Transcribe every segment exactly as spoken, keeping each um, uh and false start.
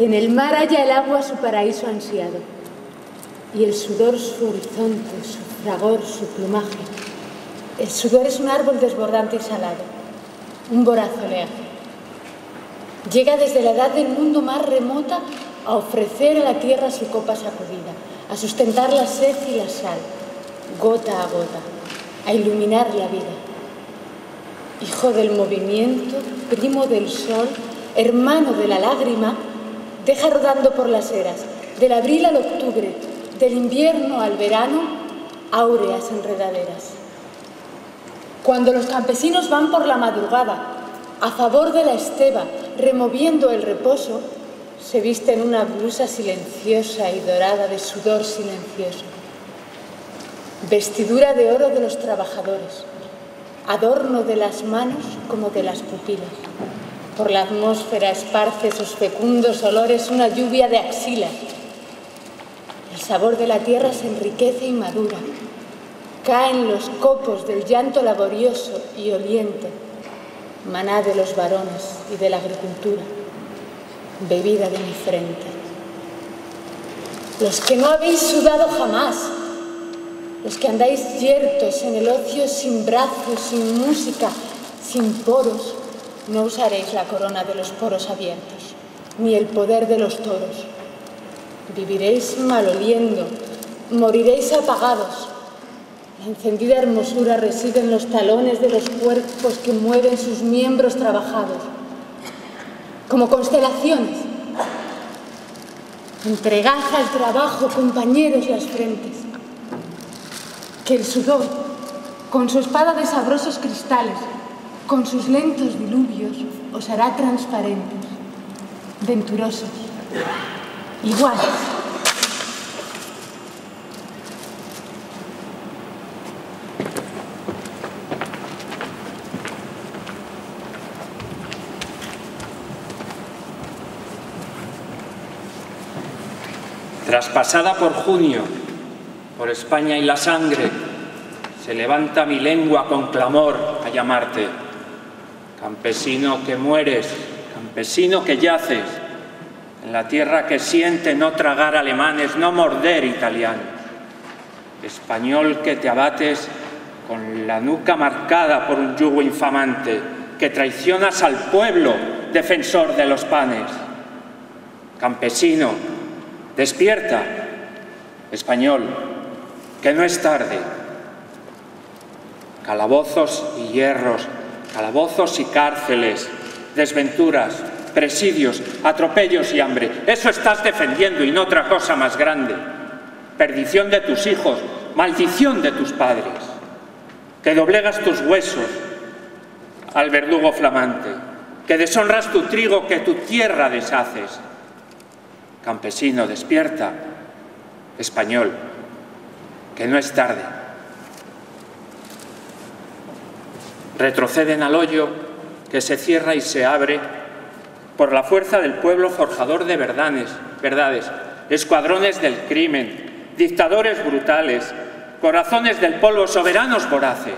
En el mar halla el agua su paraíso ansiado, y el sudor su horizonte, su fragor, su plumaje. El sudor es un árbol desbordante y salado, un voraz oleaje. Llega desde la edad del mundo más remota a ofrecer a la tierra su copa sacudida, a sustentar la sed y la sal, gota a gota, a iluminar la vida. Hijo del movimiento, primo del sol, hermano de la lágrima, deja rodando por las eras, del abril al octubre, del invierno al verano, áureas enredaderas. Cuando los campesinos van por la madrugada, a favor de la esteva, removiendo el reposo, se visten una blusa silenciosa y dorada de sudor silencioso. Vestidura de oro de los trabajadores, adorno de las manos como de las pupilas. Por la atmósfera esparce esos fecundos olores una lluvia de axilas. El sabor de la tierra se enriquece y madura. Caen los copos del llanto laborioso y oliente, maná de los varones y de la agricultura, bebida de mi frente. Los que no habéis sudado jamás, los que andáis yertos en el ocio sin brazos, sin música, sin poros, no usaréis la corona de los poros abiertos, ni el poder de los toros. Viviréis maloliendo, moriréis apagados. La encendida hermosura reside en los talones de los cuerpos que mueven sus miembros trabajados, como constelaciones. Entregad al trabajo, compañeros, las frentes. Que el sudor, con su espada de sabrosos cristales, con sus lentos diluvios, os hará transparentes, venturosos, iguales. Traspasada por junio, por España y la sangre, se levanta mi lengua con clamor a llamarte. Campesino que mueres, campesino que yaces, en la tierra que siente no tragar alemanes, no morder italianos. Español que te abates con la nuca marcada por un yugo infamante, que traicionas al pueblo, defensor de los panes. Campesino, despierta, español, que no es tarde. Calabozos y hierros, calabozos y cárceles, desventuras, presidios, atropellos y hambre. Eso estás defendiendo y no otra cosa más grande. Perdición de tus hijos, maldición de tus padres. Que doblegas tus huesos al verdugo flamante, que deshonras tu trigo, que tu tierra deshaces. Campesino, despierta, español, que no es tarde. Retroceden al hoyo que se cierra y se abre por la fuerza del pueblo forjador de verdades, verdades, escuadrones del crimen, dictadores brutales, corazones del polvo, soberanos voraces.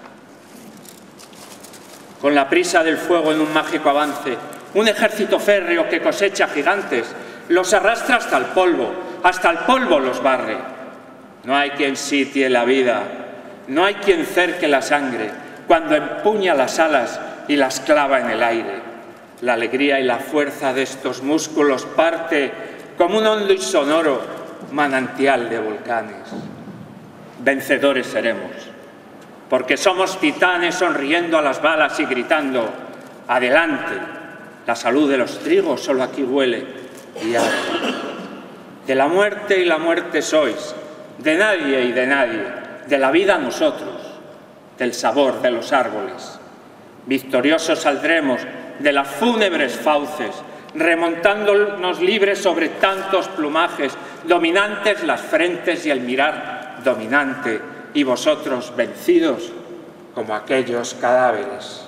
Con la prisa del fuego en un mágico avance, un ejército férreo que cosecha gigantes, los arrastra hasta el polvo, hasta el polvo los barre. No hay quien sitie la vida, no hay quien cerque la sangre, cuando empuña las alas y las clava en el aire. La alegría y la fuerza de estos músculos parte como un hondo y sonoro manantial de volcanes. Vencedores seremos, porque somos titanes sonriendo a las balas y gritando: adelante, la salud de los trigos solo aquí huele y arde. De la muerte y la muerte sois, de nadie y de nadie, de la vida nosotros, del sabor de los árboles. Victoriosos saldremos de las fúnebres fauces, remontándonos libres sobre tantos plumajes, dominantes las frentes y el mirar dominante, y vosotros vencidos como aquellos cadáveres.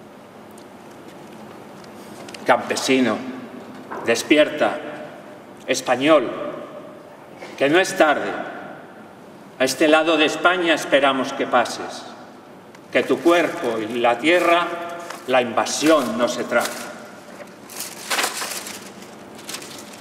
Campesino, despierta, español, que no es tarde. A este lado de España esperamos que pases, que tu cuerpo y la tierra la invasión no se trague.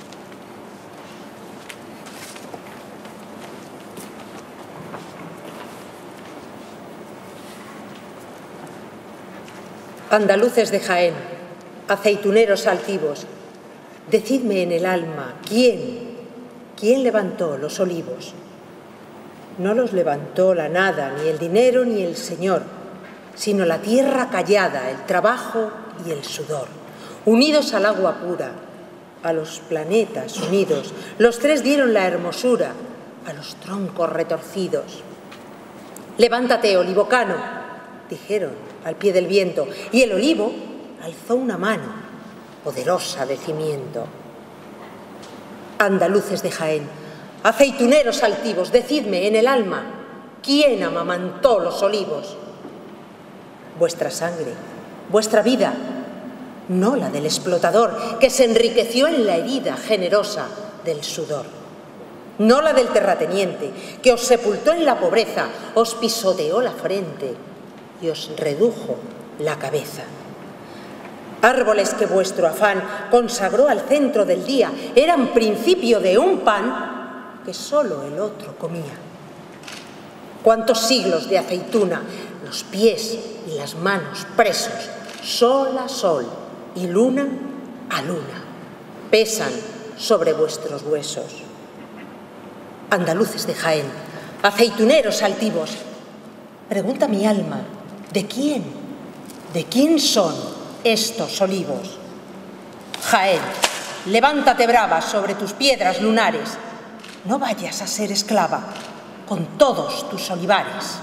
Andaluces de Jaén, aceituneros altivos, decidme en el alma, ¿quién, quién levantó los olivos? No los levantó la nada, ni el dinero, ni el Señor, sino la tierra callada, el trabajo y el sudor, unidos al agua pura, a los planetas unidos. Los tres dieron la hermosura a los troncos retorcidos. Levántate, olivocano, dijeron al pie del viento, y el olivo alzó una mano, poderosa de cimiento. Andaluces de Jaén, aceituneros altivos, decidme en el alma, ¿quién amamantó los olivos? Vuestra sangre, vuestra vida, no la del explotador, que se enriqueció en la herida generosa del sudor. No la del terrateniente, que os sepultó en la pobreza, os pisoteó la frente y os redujo la cabeza. Árboles que vuestro afán consagró al centro del día, eran principio de un pan que solo el otro comía. Cuántos siglos de aceituna, los pies y las manos presos, sol a sol y luna a luna, pesan sobre vuestros huesos. Andaluces de Jaén, aceituneros altivos, pregunta mi alma, ¿de quién? ¿De quién son estos olivos? Jaén, levántate brava sobre tus piedras lunares, no vayas a ser esclava con todos tus olivares.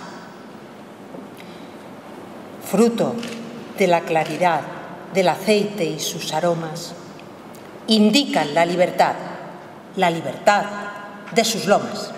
Fruto de la claridad del aceite y sus aromas, indican la libertad, la libertad de sus lomas.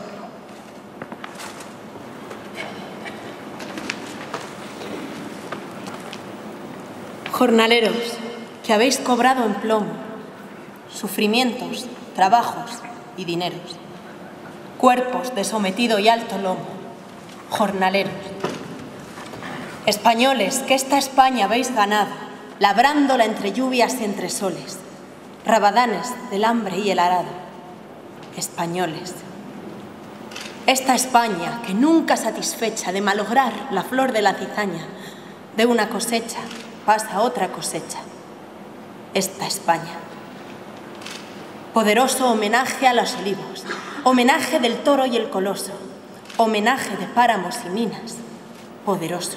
Jornaleros, que habéis cobrado en plomo sufrimientos, trabajos y dineros, cuerpos de sometido y alto lomo, jornaleros, españoles, que esta España habéis ganado, labrándola entre lluvias y entre soles, rabadanes del hambre y el arado, españoles, esta España que nunca satisfecha de malograr la flor de la cizaña, de una cosecha pasa a otra cosecha, esta España. Poderoso homenaje a los olivos, homenaje del toro y el coloso, homenaje de páramos y minas, poderoso.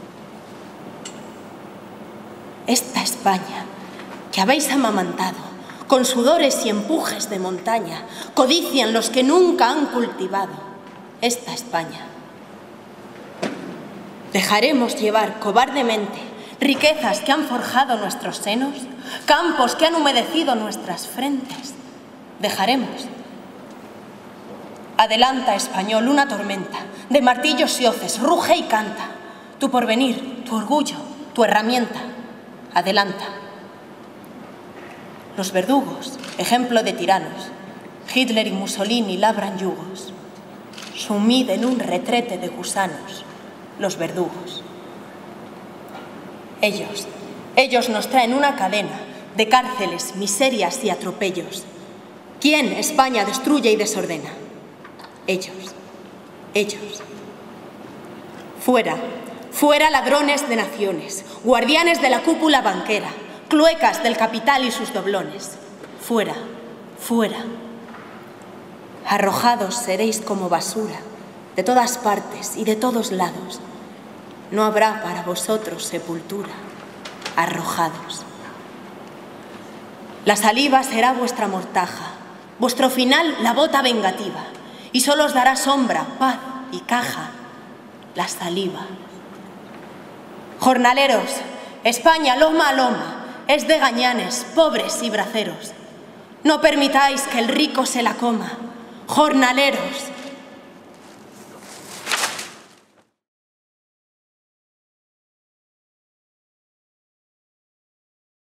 Esta España que habéis amamantado, con sudores y empujes de montaña, codician los que nunca han cultivado esta España. ¿Dejaremos llevar cobardemente riquezas que han forjado nuestros senos, campos que han humedecido nuestras frentes? ¿Dejaremos? Adelanta, español, una tormenta de martillos y hoces, ruge y canta, tu porvenir, tu orgullo, tu herramienta. Adelanta. Los verdugos, ejemplo de tiranos, Hitler y Mussolini labran yugos. Sumid en un retrete de gusanos, los verdugos. Ellos, ellos nos traen una cadena de cárceles, miserias y atropellos. ¿Quién España destruye y desordena? Ellos, ellos. Fuera, fuera ladrones de naciones, guardianes de la cúpula banquera, cluecas del capital y sus doblones. Fuera, fuera. Arrojados seréis como basura, de todas partes y de todos lados. No habrá para vosotros sepultura, arrojados. La saliva será vuestra mortaja, vuestro final la bota vengativa, y solo os dará sombra, paz y caja, la saliva. Jornaleros, España loma a loma, es de gañanes, pobres y braceros. No permitáis que el rico se la coma. Jornaleros,